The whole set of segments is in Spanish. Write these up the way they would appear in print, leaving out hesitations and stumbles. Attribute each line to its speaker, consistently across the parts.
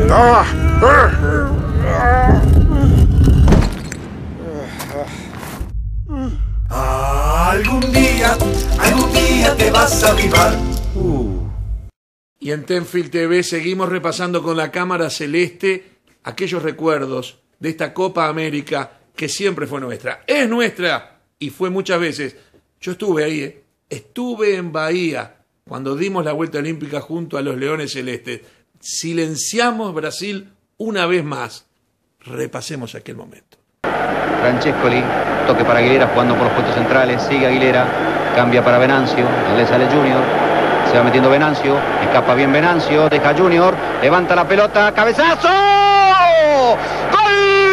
Speaker 1: Algún día te vas a avivar.
Speaker 2: Y en Tenfield TV seguimos repasando con la cámara celeste aquellos recuerdos de esta Copa América que siempre fue nuestra. Es nuestra y fue muchas veces. Yo estuve ahí, estuve en Bahía cuando dimos la vuelta olímpica junto a los Leones Celestes. Silenciamos Brasil una vez más. Repasemos aquel momento.
Speaker 3: Francescoli, toque para Aguilera jugando por los puestos centrales, sigue Aguilera, cambia para Venancio, le sale Junior, se va metiendo Venancio, escapa bien Venancio, deja Junior, levanta la pelota, cabezazo, ¡gol!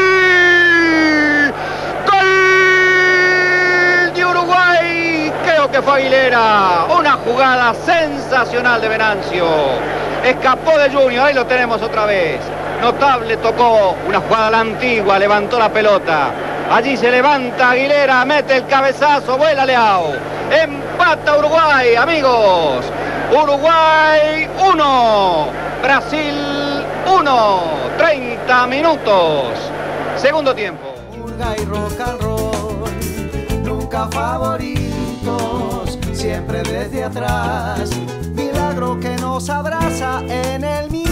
Speaker 3: ¡Gol de Uruguay! Creo que fue Aguilera, una jugada sensacional de Venancio, escapó de Junior, ahí lo tenemos otra vez. Notable, tocó una jugada a la antigua, levantó la pelota. Allí se levanta Aguilera, mete el cabezazo, vuela Leao. Empata Uruguay, amigos. Uruguay 1, Brasil 1, 30 minutos. Segundo tiempo.
Speaker 4: Purga y rock and roll, nunca favoritos, siempre desde atrás. Milagro que nos abraza en el